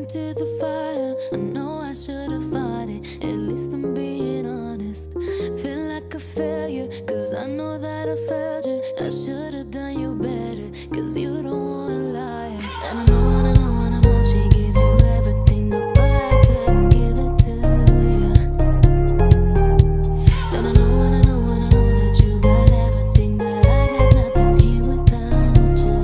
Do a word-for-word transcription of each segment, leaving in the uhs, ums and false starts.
into the fire. I know I should have fought it, at least I'm being honest. Feel like a failure, cause I know that I failed you. I should have done you better, cause you don't wanna lie. And I know, and I know, and I know she gives you everything, but boy, I couldn't give it to you. And I know, and I know, and I know that you got everything, but I got nothing here without you.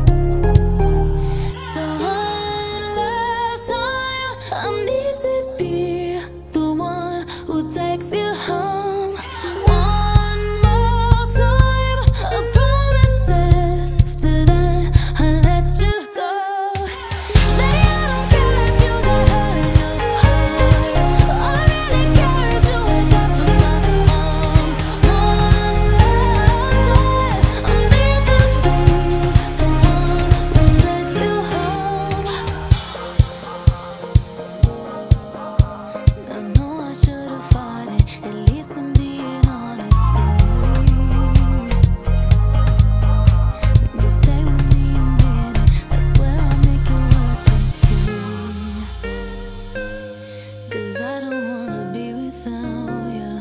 So one last time, I need to be the one who takes you home. One more time, I promise after that I'll let you go. Baby, I don't care if you got hurt in your heart. All I really care is you wake up in my arms. One last time, I need to be the one who takes you home. I know I should have fought it, at least I'm being honest. But stay with me a minute, I swear I'll make it worth it. Cause I don't wanna be without you.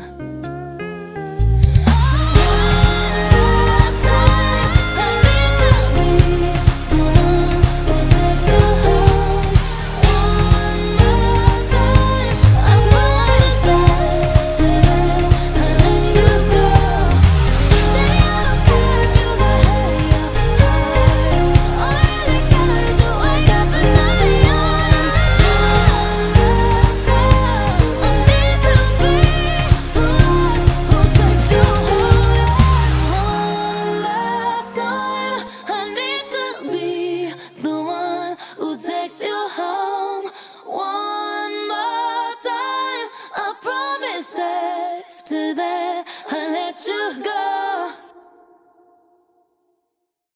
Last time, I need to be the one who takes you home. One more time, I promise after that I'll let you go. Baby, I don't care if you got hurt in your heart. All I really care is you wake up in my arms. One last time, I need to be the one who takes you home. One last time, I need to be the one who takes you home. One more time, I promise after that I'll let you go.